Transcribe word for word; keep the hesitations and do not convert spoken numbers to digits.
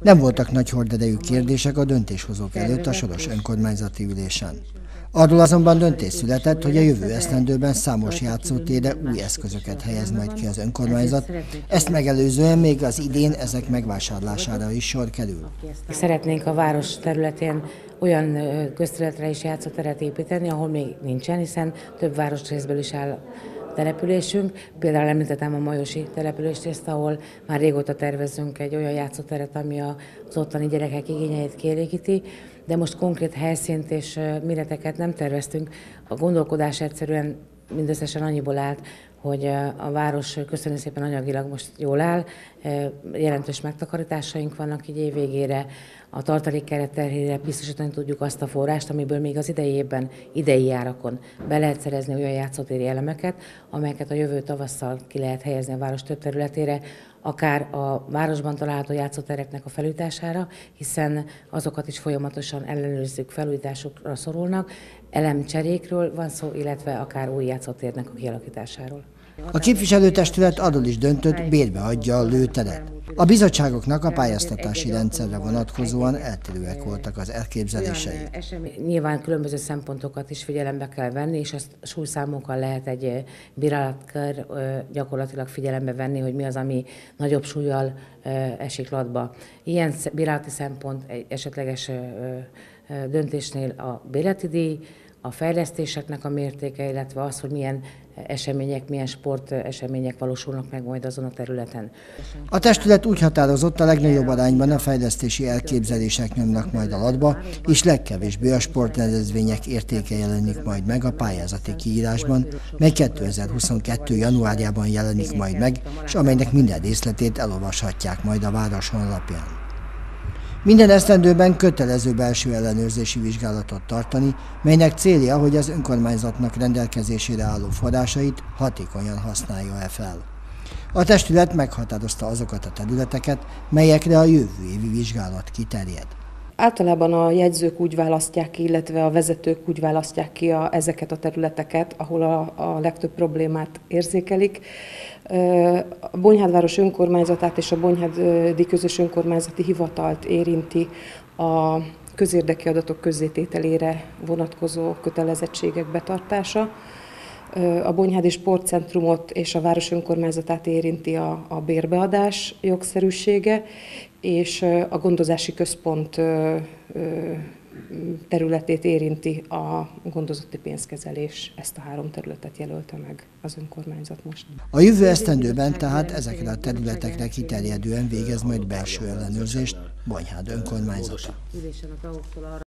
Nem voltak nagy horderejű kérdések a döntéshozók előtt a Soros önkormányzati ülésen. Arról azonban döntés született, hogy a jövő esztendőben számos játszótérre új eszközöket helyez majd ki az önkormányzat, ezt megelőzően még az idén ezek megvásárlására is sor kerül. Szeretnénk a város területén olyan közterületre is játszóteret építeni, ahol még nincsen, hiszen több városrészből is áll településünk. Például említettem a Majosi településrészt, ahol már régóta tervezünk egy olyan játszóteret, ami az ottani gyerekek igényeit kielégíti, de most konkrét helyszínt és méreteket nem terveztünk. A gondolkodás egyszerűen mindösszesen annyiból állt, hogy a város köszönjük szépen anyagilag most jól áll, jelentős megtakarításaink vannak így év végére, a tartalékkeret terhére biztosítani tudjuk azt a forrást, amiből még az idei évben, idei járakon be lehet szerezni olyan játszótéri elemeket, amelyeket a jövő tavasszal ki lehet helyezni a város több területére, akár a városban található játszótereknek a felújítására, hiszen azokat is folyamatosan ellenőrizzük, felújításukra szorulnak, elemcserékről van szó, illetve akár új játszótérnek a kialakításáról. A képviselőtestület arról is döntött, bérbe adja a lőteret. A bizottságoknak a pályáztatási rendszerre vonatkozóan eltérőek voltak az elképzelései. Nyilván különböző szempontokat is figyelembe kell venni, és azt súlyszámokkal lehet egy bírálatkör gyakorlatilag figyelembe venni, hogy mi az, ami nagyobb súllyal esik latba. Ilyen bírálati szempont egy esetleges döntésnél a bérleti díj, a fejlesztéseknek a mértéke, illetve az, hogy milyen események, milyen sportesemények valósulnak meg majd azon a területen. A testület úgy határozott, a legnagyobb arányban a fejlesztési elképzelések nyomnak majd alatba, és legkevésbé a sportrendezvények értéke jelenik majd meg a pályázati kiírásban, mely kétezer-huszonkettő januárjában jelenik majd meg, és amelynek minden részletét elolvashatják majd a város honlapján. Minden esztendőben kötelező belső ellenőrzési vizsgálatot tartani, melynek célja, hogy az önkormányzatnak rendelkezésére álló forrásait hatékonyan használja-e fel. A testület meghatározta azokat a területeket, melyekre a jövő évi vizsgálat kiterjed. Általában a jegyzők úgy választják ki, illetve a vezetők úgy választják ki a, ezeket a területeket, ahol a, a legtöbb problémát érzékelik. A Bonyhádváros önkormányzatát és a Bonyhádi Közös Önkormányzati Hivatalt érinti a közérdekű adatok közzétételére vonatkozó kötelezettségek betartása. A Bonyhádi Sportcentrumot és a város önkormányzatát érinti a, a bérbeadás jogszerűsége, és a gondozási központ területét érinti a gondozotti pénzkezelés. Ezt a három területet jelölte meg az önkormányzat most. A jövő esztendőben tehát ezekre a területekre kiterjedően végez majd belső ellenőrzést Bonyhád önkormányzata.